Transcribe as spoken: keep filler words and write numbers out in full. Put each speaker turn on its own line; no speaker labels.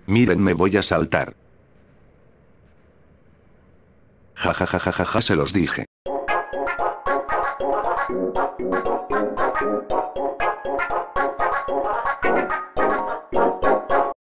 Miren, me voy a saltar. Ja ja ja ja ja ja, se los dije.